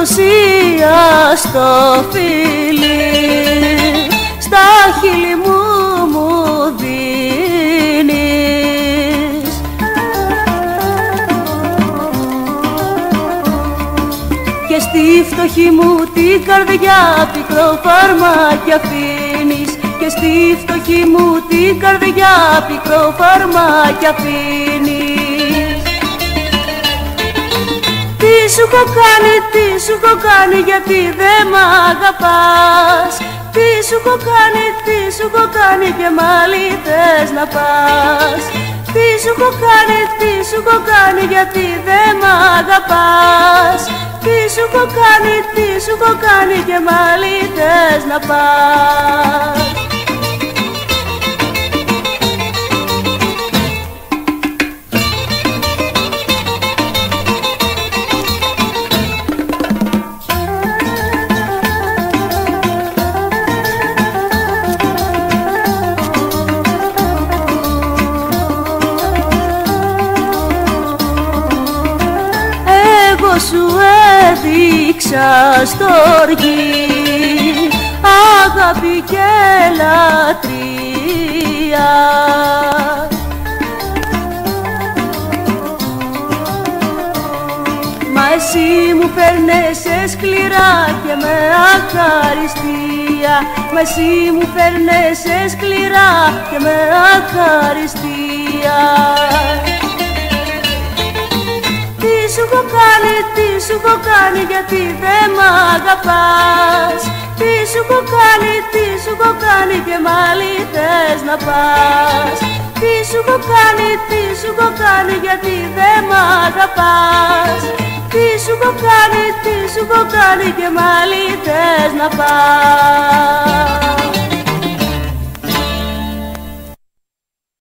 προδοσία στο φίλι, στα χείλη μου δίνεις. Και στη φτωχή μου την καρδιά πικρό φαρμάκι αφήνεις. Και στη φτωχή μου την καρδιά πικρό φαρμάκι αφήνεις. Τι σου έχω κάνει γιατί δεν μ' αγαπάς. Τι σου έχω κάνει και μάλι θες να πας. Τι σου έχω κάνει γιατί δεν μ' αγαπάς. Τι σου έχω κάνει και μάλι θες να πας. Σου έδειξα στοργή, αγάπη και λατρεία. Μα εσύ μου φέρνεσαι σκληρά και με αχαριστία. Μα εσύ μου φέρνεσαι σκληρά και με αχαριστία. Τι σου έχω κάνει γιατί δεν μ' αγαπάς. Τι σου έχω κάνει και μάλι θες να πας. Τι σου έχω κάνει γιατί δεν μ' αγαπάς. Τι σου έχω κάνει και μάλι θες να πας.